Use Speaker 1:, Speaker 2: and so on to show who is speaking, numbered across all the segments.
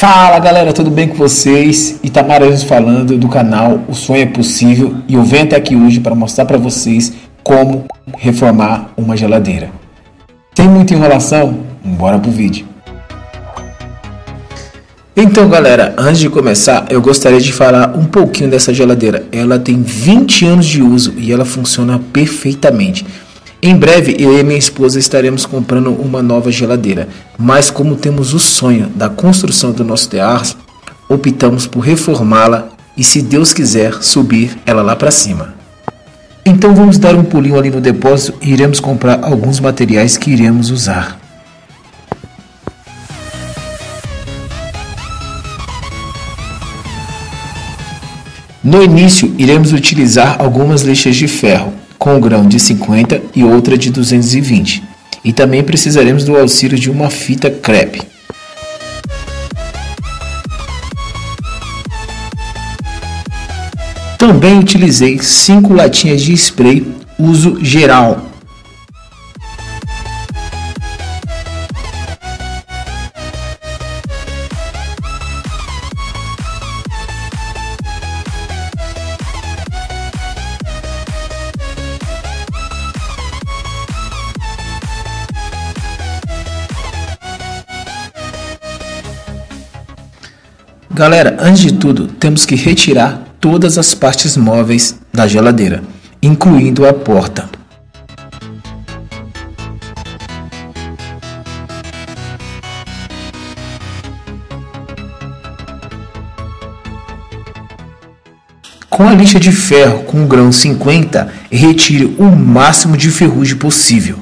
Speaker 1: Fala galera, tudo bem com vocês? Itamar falando do canal O Sonho é Possível e eu venho até aqui hoje para mostrar para vocês como reformar uma geladeira. Sem muita enrolação, bora pro vídeo. Então galera, antes de começar eu gostaria de falar um pouquinho dessa geladeira. Ela tem 20 anos de uso e ela funciona perfeitamente. Em breve eu e minha esposa estaremos comprando uma nova geladeira, mas como temos o sonho da construção do nosso terraço, optamos por reformá-la e, se Deus quiser, subir ela lá para cima. Então vamos dar um pulinho ali no depósito e iremos comprar alguns materiais que iremos usar. No início iremos utilizar algumas lixas de ferro, com grão de 50 e outra de 220. E também precisaremos do auxílio de uma fita crepe. Também utilizei 5 latinhas de spray uso geral. Galera, antes de tudo, temos que retirar todas as partes móveis da geladeira, incluindo a porta. Com a lixa de ferro com grão 50, retire o máximo de ferrugem possível.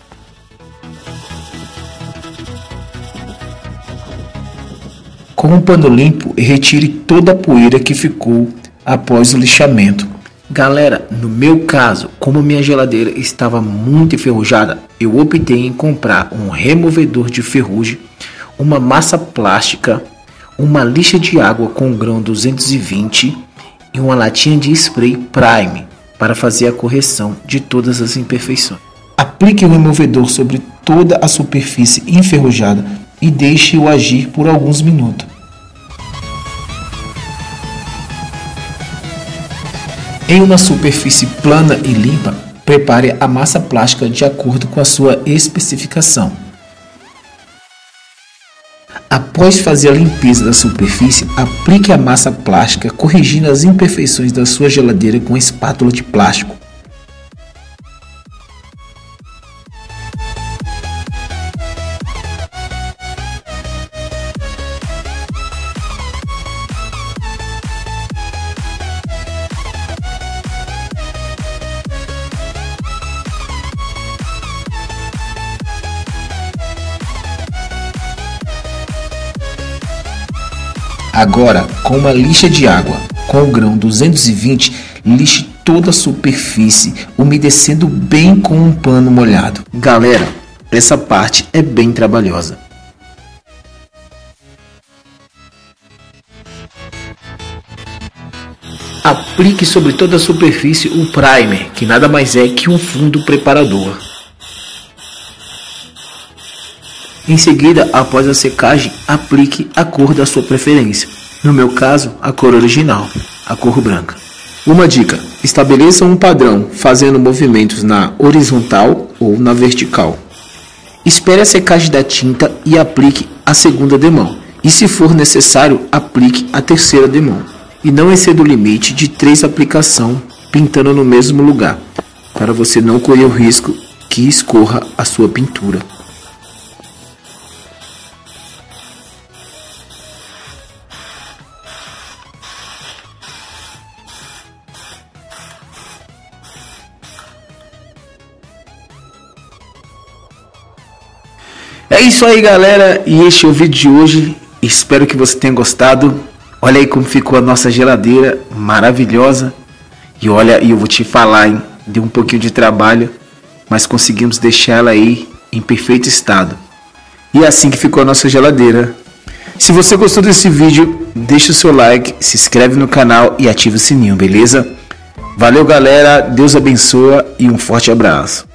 Speaker 1: Com um pano limpo, retire toda a poeira que ficou após o lixamento. Galera, no meu caso, como minha geladeira estava muito enferrujada, eu optei em comprar um removedor de ferrugem, uma massa plástica, uma lixa de água com grão 220 e uma latinha de spray Prime para fazer a correção de todas as imperfeições. Aplique o removedor sobre toda a superfície enferrujada e deixe-o agir por alguns minutos. Em uma superfície plana e limpa, prepare a massa plástica de acordo com a sua especificação. Após fazer a limpeza da superfície, aplique a massa plástica corrigindo as imperfeições da sua geladeira com a espátula de plástico. Agora, com uma lixa de água com o grão 220, lixe toda a superfície, umedecendo bem com um pano molhado. Galera, essa parte é bem trabalhosa. Aplique sobre toda a superfície o primer, que nada mais é que um fundo preparador. Em seguida, após a secagem, aplique a cor da sua preferência. No meu caso, a cor original, a cor branca. Uma dica: estabeleça um padrão fazendo movimentos na horizontal ou na vertical. Espere a secagem da tinta e aplique a segunda demão. E se for necessário, aplique a terceira demão. E não exceda o limite de 3 aplicações pintando no mesmo lugar, para você não correr o risco que escorra a sua pintura. É isso aí galera, e este é o vídeo de hoje, espero que você tenha gostado. Olha aí como ficou a nossa geladeira, maravilhosa. E olha, eu vou te falar, hein, deu um pouquinho de trabalho, mas conseguimos deixar ela aí em perfeito estado. E é assim que ficou a nossa geladeira. Se você gostou desse vídeo, deixa o seu like, se inscreve no canal e ativa o sininho, beleza? Valeu galera, Deus abençoe e um forte abraço.